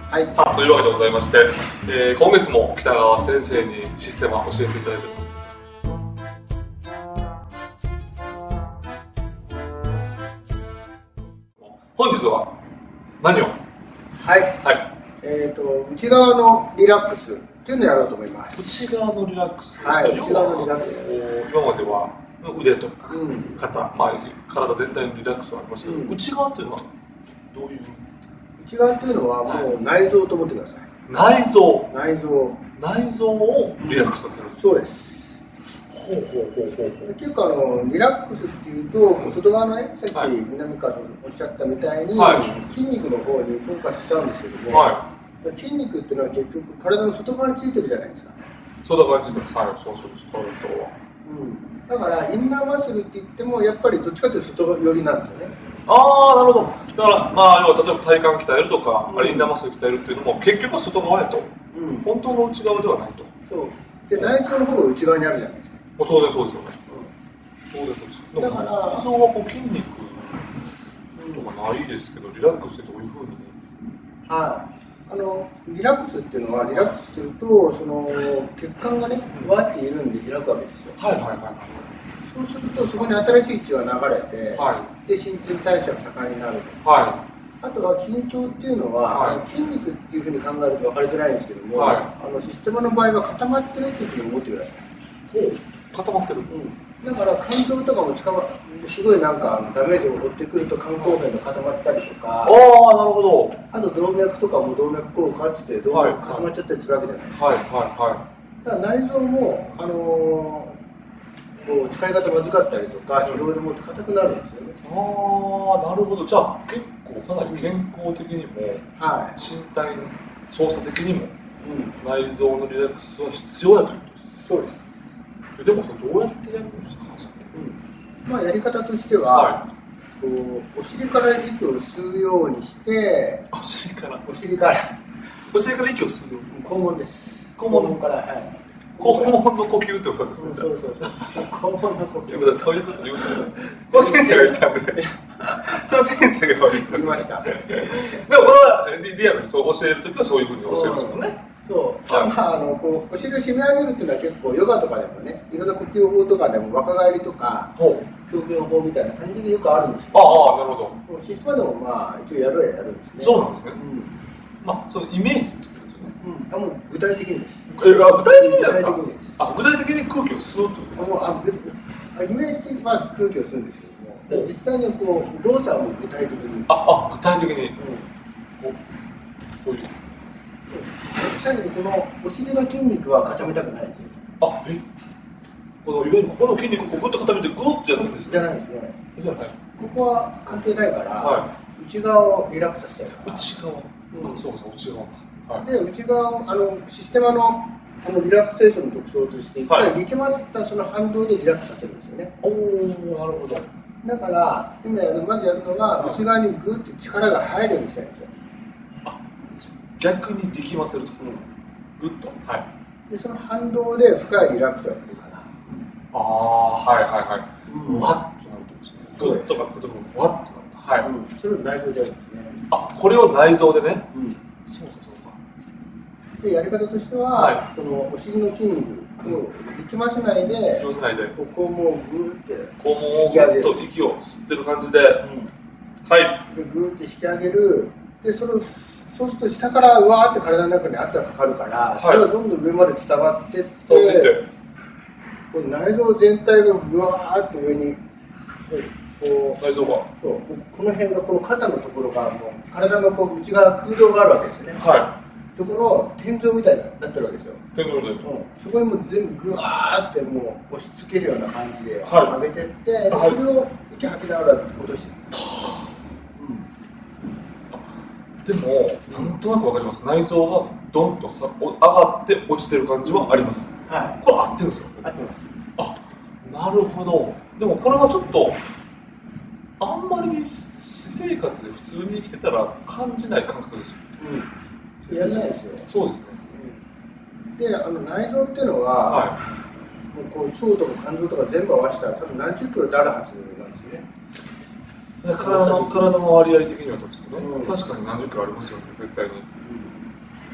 はい、 さあ、というわけでございまして、今月も北川先生にシステムを教えていただいております。本日は何を？ はい、 はい。 内側のリラックスっていうのをやろうと思います。 内側のリラックス。 はい、内側のリラックス。 今までは腕とか、肩、 うん、 まあ、体全体のリラックスはありましたけど、内側っていうのはどういう？ 内側っていうのはもう内臓と思ってください。 内臓。 内臓。 内臓をリラックスさせる。 そうです。 ほうほうほうほうほう。 結構リラックスっていうと、外側のね、さっき南川さんがおっしゃったみたいに、筋肉の方にフォーカスしちゃうんですけども、筋肉っていうのは結局体の外側についてるじゃないですか。 外側についてます。はい、そうそうです。体は。 だからインナーマッスルって言ってもやっぱりどっちかというと外寄りなんですよね。 ああ、なるほど。だからまあ要は例えば体幹鍛えるとか、インナーマッスル鍛えるっていうのも結局は外側やと、本当の内側ではないと。 そうで、内臓の方が内側にあるじゃないですか。 当然そうですよね。当然そうです。だから内臓はこう筋肉とかないですけど、リラックスってどういうふうに？ リラックスっていうのは、リラックスするとその血管がねわって緩んで開くわけですよ。そうするとそこに新しい血が流れて、で新陳代謝が盛んになると。あとは緊張っていうのは、筋肉っていうふうに考えると分かりづらいんですけども、システマの場合は固まってるっていうふうに思ってください。 固まってる。 だから肝臓とかもすごいなんかダメージを負ってくると肝硬変が固まったりとか、 なるほど。 あと動脈とかも動脈硬化って動脈固まっちゃったりするわけじゃないですか。だから内臓もこう使い方まずかったりとか疲労でもって硬くなるんですよね。 なるほど。じゃあ結構かなり健康的にも、身体の操作的にも、内臓のリラックスは必要だということです。 そうです。 でもどうやってやるんですか？ まあやり方としては、こうお尻から息を吸うようにして、お尻から息を吸う。 肛門です。 肛門から、肛門の呼吸ってことですね。 そう肛門の呼吸。 そういうこと言うと、この先生が言ったんで、その先生が言いました。でもこれはリアルにそう教えるときはそういうふうに教えるんですもんね。 そう。こうお尻を締め上げるっていうのは結構ヨガとかでもね、いろんな呼吸法とかでも若返りとか胸筋法みたいな感じでよくあるんですけど。なるほど。システマでもまあ一応やるんですね。 そうなんですね。まあそのイメージってことですよね。 もう具体的にです。 具体的にですか？具体的に空気を吸うってことですか？ イメージ的にまず空気を吸うんですけども、実際にこう動作はもう具体的に。 具体的に。こういう。 最後にこのお尻の筋肉は固めたくないんですよ。 いわゆるここの筋肉をグッと固めてグッとやるんです。 じゃないですね。ここは関係ないから、内側をリラックスさせたいから。内側。そうか、内側か。で、内側システマのリラクセーションの特徴として、一回力ませたその反動でリラックスさせるんですよね。なるほど。だから今まずやるのは内側にグッと力が入るようにしたいんですよ。 逆に力ませると。グッと。 でその反動で深いリラックスが来るから。 わっとなると。グッとなったところわっとなった。 それを内臓でやるんですね。 これを内臓でね。そうか。 でやり方としては、このお尻の筋肉を力ませないで、肛門をグーって引き上げる。息を吸ってる感じで、でグーって引き上げる。でそうすると下からうわーって体の中に圧がかかるから、それがどんどん上まで伝わってって、この内臓全体がうわーって上に内臓がこの辺がこの肩のところがもう体の内側空洞があるわけですよね。そこの天井みたいになってるわけですよ。そこにも全部ぐわーってもう押し付けるような感じで上げてって、それを息吐きながら落としていく。 でも、なんとなくわかります。内臓がドンと上がって落ちてる感じはあります。これ合ってるんですよ。 合ってます。 なるほど。でもこれはちょっとあんまり私生活で普通に生きてたら感じない感覚ですよ。 やらないですよ。 そうですね。 で、内臓っていうのは、もうこう腸とか肝臓とか全部合わせたら多分何十キロであるはずなんですよね。 体の割合的にはどうですかね。確かに何十キロありますよね、絶対に。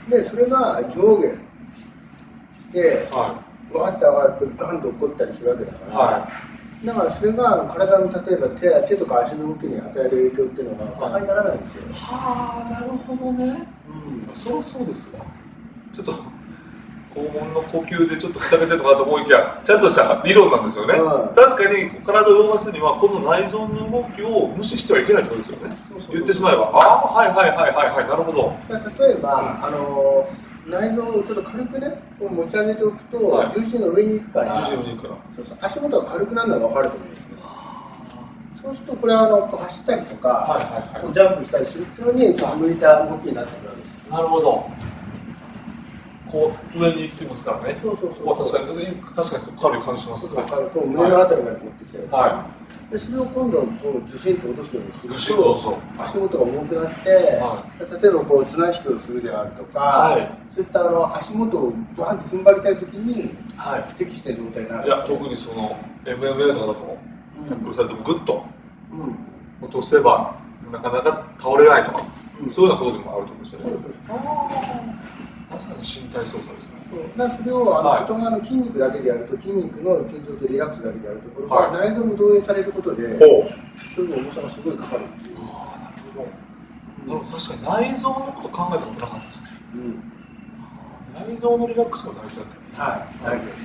で、それが上下して、わーって上がってガンと起こったりするわけだから、だからそれが体の例えば手とか足の動きに与える影響っていうのが馬鹿にならないんですよ。 はあ、なるほどね。そりゃそうですわ。ちょっと肛門の呼吸でちょっとふざけてるのかなと思いきや、ちゃんとした理論なんですよね。確かに体を動かすにはこの内臓の動きを無視してはいけないってことですよね。言ってしまえば、ああ、はいはいはいはいはい、なるほど。 例えば、内臓をちょっと軽くね、こう持ち上げておくと、重心が上に行くから、そうそう、足元が軽くなるのが分かると思うんですよ。そうすると、これは走ったりとか、ジャンプしたりするっていうのに、ちょっと向いた動きになってくるわけです。 なるほど。こう上に行ってますからね。 そうそうそう。 確かに軽い感じしますね。 こう胸のあたりまで持ってきてる。でそれを今度ずしんと落とすようにすると足元が重くなって、例えばこう綱引きをするであるとか、そういった足元をバンと踏ん張りたいときに適した状態になる。 いや、特にその MMA とかだとタックルされてもグッと落とせばなかなか倒れないとか、そういうようなことでもあると思うんですよね。まさに身体操作ですね。 それを外側の筋肉だけでやると、筋肉の緊張とリラックスだけでやるところが、内臓も動員されることで、それの重さがすごいかかるっていう。 なるほど。確かに内臓のこと考えたことなかったですね。内臓のリラックスが大事だった。 はい、大事です。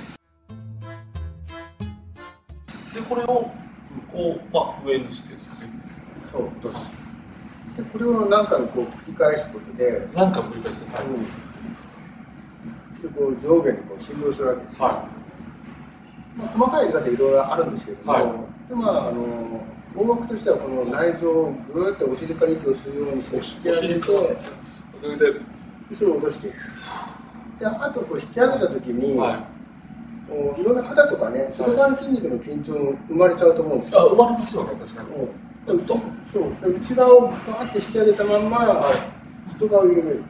で、これをこう、上にして下げて。 そう、落とす。で、これを何回もこう繰り返すことで、 何回も繰り返す。 でこう上下にこう振動するわけですよ。細かいやり方いろいろあるんですけども、大枠としてはこの内臓をぐーっとお尻から息を吸うようにして引き上げて、それを落としていく。で、あとこう引き上げたときに、いろんな肩とかね、外側の筋肉の緊張も生まれちゃうと思うんですよ。 生まれますよね、確かに。 内側をバーって引き上げたまんま、外側を緩める。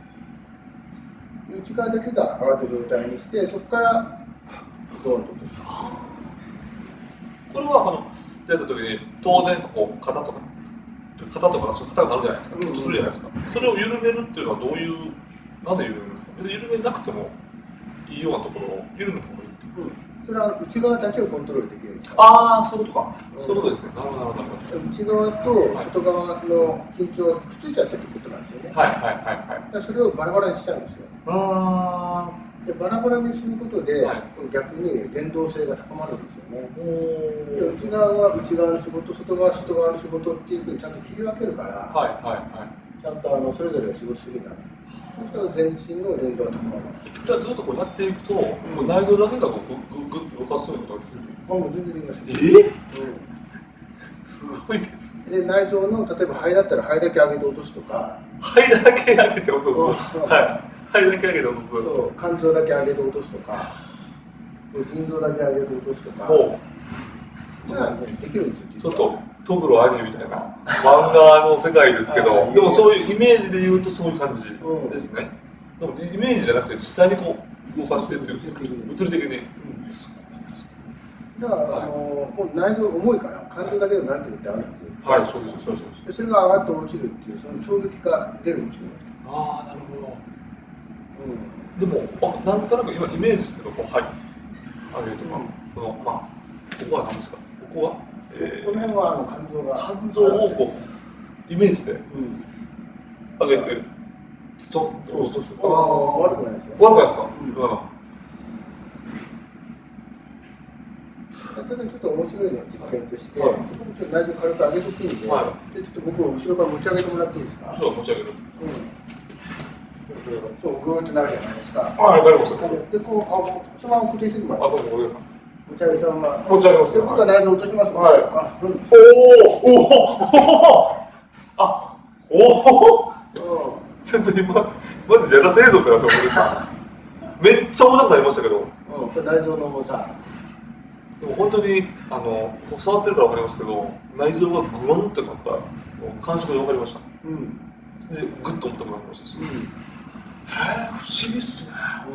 内側だけが上がった状態にして、そこからドーンと落とす。 これは出た時に当然ここ肩とか肩がなるじゃないですか。するじゃないですか。それを緩めるっていうのはどういう、なぜ緩めるんですか。別に緩めなくてもいいようなところを緩めた方がいい。 それは内側だけをコントロールできる。 ああ、そういうことか。そういうことですね。なるほど、なるほど。 内側と外側の緊張がくっついちゃったってことなんですよね。それをバラバラにしちゃうんですよ。でバラバラにすることで、逆に連動性が高まるんですよね。で内側は内側の仕事、外側は外側の仕事っていうふうにちゃんと切り分けるから、ちゃんとそれぞれが仕事するようになる。そうしたら全身の連動が高まる。 じゃあずっとこうやっていくと、内臓だけがこうグッと動かすようなことができる。 もう全然できます。 すごいですね。で内臓の例えば肺だったら肺だけ上げて落とすとか。 肺だけ上げて落とす。肺だけ上げて落とす。 そう、肝臓だけ上げて落とすとか、腎臓だけ上げて落とすとか。じゃあできるんですよ。 ちょっとトグロアニメみたいな漫画の世界ですけど、でもそういうイメージで言うとそういう感じですね。でもイメージじゃなくて実際にこう動かしてるという物理的に。 だからもう内臓重いから肝臓だけでなんていうってあるんですよ。 はい、そうですそうです。 でそれが上がって落ちるっていうその衝撃が出るんですよね。 ああ、なるほど。でもなんとなく今イメージですけど、はい、上げるとかこのここは何ですか。ここはこの辺は肝臓をこうイメージで上げてストンと落とす。 悪くないですよ。 悪くないですか。 ちょっと面白いの実験として、ちょっと内臓軽く上げとくんで、ちょっと僕を後ろから持ち上げてもらっていいですか。 後ろ持ち上げる。 そう、ぐーっとなるじゃないですか。 はい、なります。 で、こう、そのまま固定してもらって。持ち上げたまま。 持ち上げます。 で、僕は内臓落とします。 ちょっと今、マジジャガ製造かなと思ってさ、めっちゃ重たくなりましたけど。 これ内臓の重さ。 でも本当に触ってるから分かりますけど、内臓がグワンってなった感触で分かりました。で、グッと重たくなりましたし。不思議っすね。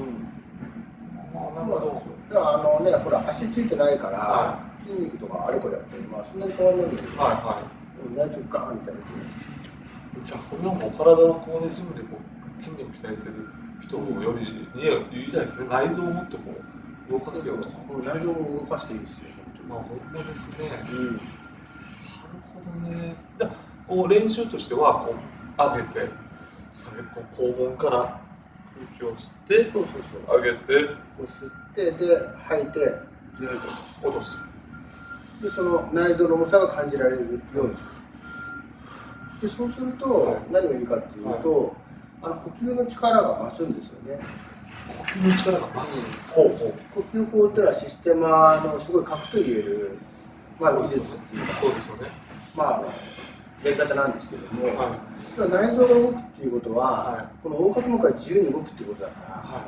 なるほど。だからほら足ついてないから筋肉とかあれこれやってそんなに変わらないんだけど。内臓ガーンみたいな。 じゃあこれはもう体のコーネジムでこう筋肉鍛えてる人より言いたいですね。内臓をもっとこう動かせよと。 内臓も動かしていいですよ。 まあ本当ですね。なるほどね。こう練習としてはこう上げて、肛門から空気を吸って、上げて、 こう吸ってで吐いて、ずっと落とす。 でその内臓の重さが感じられるようにする。でそうすると何がいいかっていうと、呼吸の力が増すんですよね。 呼吸の力が増す。 呼吸法っていうのはシステマのすごい核と言える、技術っていうか、 そうですよね。 やり方なんですけども、内臓が動くっていうことは、この横隔膜が自由に動くっていうことだから、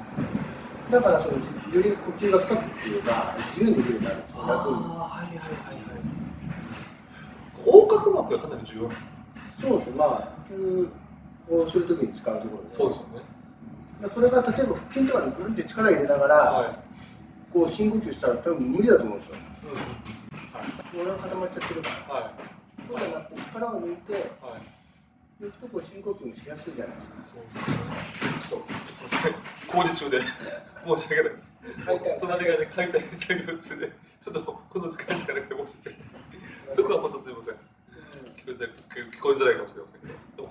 だからより呼吸が深くっていうか、自由にできるようになるんですよ、楽に。 横隔膜がかなり重要なんですか？ そうですね、呼吸をするときに使うところで、 そうですよね。 これが例えば腹筋とかにグンって力入れながら、こう深呼吸したら多分無理だと思うんですよ。俺が固まっちゃってるから。そうじゃなくて力を抜いて、抜くとこう深呼吸もしやすいじゃないですか。 そうですね。工事中で申し訳ないです。隣が解体作業中で、ちょっとこの時間しかなくて申し訳ない。そこは本当すみません。聞こえづらいかもしれませんけど。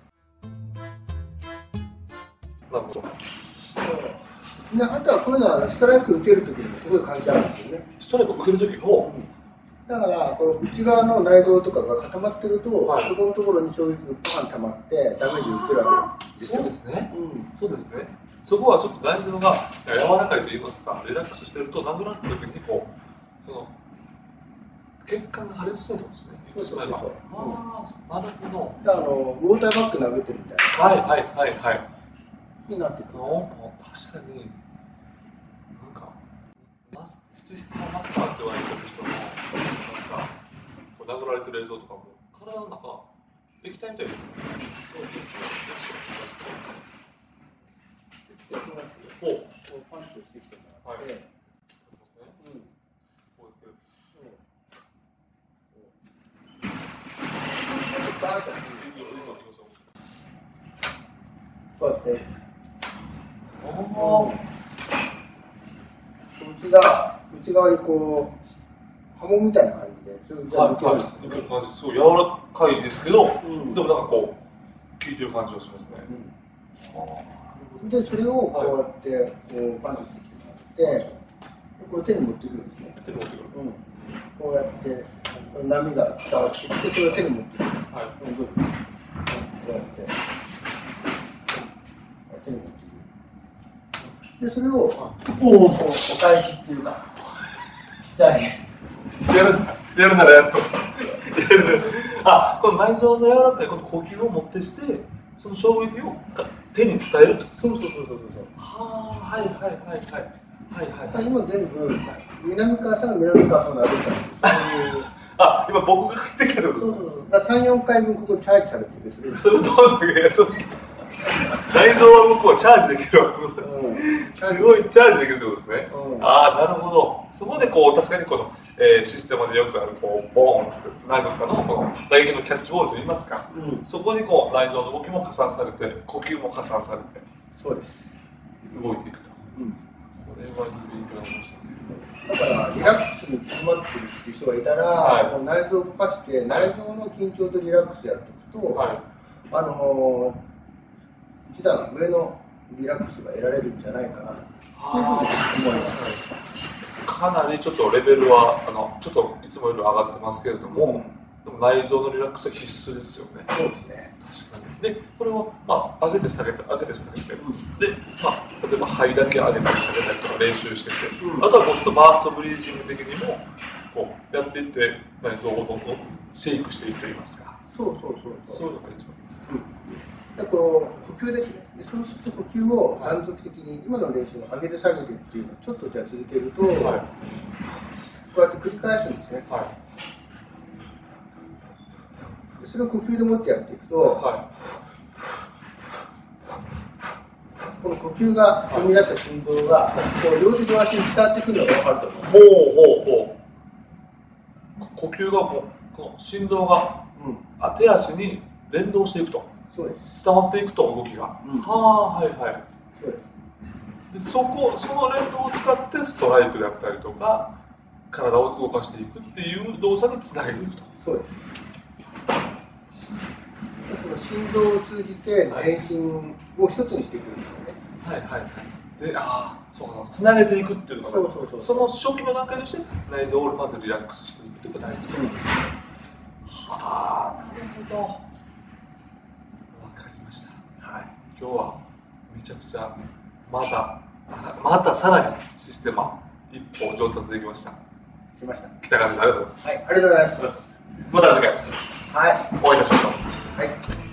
なるほど。 あとはこういうのはストライク受けるときにもすごい関係あるんですよね。 ストライク受けるときだからこの内側の内臓とかが固まってると、そこのところに衝撃がパン溜まってダメージを受けるわけですよ。 そうですね。そうですね。そこはちょっと内臓が柔らかいと言いますか、リラックスしてるとなんとなく結構その血管が破裂してるんですね。なるほど。 だからウォーターバッグ投げてるみたいな。になってくる。 確かに、なんか、システムマスターって言われてる人の、なんか、殴られてる映像とかも、体の中、液体みたいですね。 パンチをしてきてもらって、こうやって。内側にこう波紋みたいな感じで、それが抜けるんですよね。 すごい柔らかいですけど、でもなんかこう効いてる感じがしますね。 でそれをこうやってこうパンチしてきてもらって、これ手に持ってくるんですね。 手に持ってくる。 こうやって波が伝わってきて、それを手に持ってくる。こうやって手に持ってくる。でそれをお返しっていうか下にやるならやっとこの内臓の柔らかいこの呼吸をもってしてその衝撃を手に伝えると。 そう今全部南川さんが南川さんが歩いたんです。 今僕が帰ってきたってことですか。 3、4回分ここチャージされてて、 それどうですか。内臓は向こうチャージできるわ。すごいチャージできるってことですね。なるほど。そこでこう確かにこの、システムでよくあるこうボーンって何かのこの打撃のキャッチボールといいますか、そこにこう内臓の動きも加算されて呼吸も加算されてそうです動いていくと。これはいい勉強になりましたね。 だからリラックスに詰まってるっていう人がいたら、この内臓を動かして内臓の緊張とリラックスやっておくと、一段上のリラックスが得られるんじゃないかなっていうふうに思います。 かなりちょっとレベルはちょっといつもより上がってますけれども、でも内臓のリラックスは必須ですよね。 そうですね。 確かに。で、これを上げて下げて上げて下げて、で、例えば肺だけ上げたり下げたりとか練習してて、あとはもうちょっとバーストブリージング的にもこうやっていって内臓をどんどんシェイクしていくといいますか。 そういうのが一番いいです。 この呼吸ですね。でそうすると呼吸を断続的に今の練習を上げて下げてっていうのをちょっとじゃあ続けると、こうやって繰り返すんですね。でそれを呼吸でもってやっていくと、この呼吸が生み出した振動がこう両手両足に伝わってくるのが分かると思います。呼吸がもうこの振動が手足に連動していくと。 そうです。 伝わっていくと動きが。 うん、 はあ、はいはい。 そうです。 でその連動を使ってストライクであったりとか体を動かしていくっていう動作につなげていくと。 そうです。その振動を通じて全身を一つにしていくんですよね。はいはいはい。 で、そうか、つなげていくっていうのが、 その初期の段階として内臓をまずリラックスしていくっていうことが大事と。はあ、なるほど。わかりました。はい。今日はめちゃくちゃまたさらにシステマ一歩上達できました。 しました。 北川さん、ありがとうございます。 はい、ありがとうございます。 また次回、 はい、 お会いいたしましょう。 はい。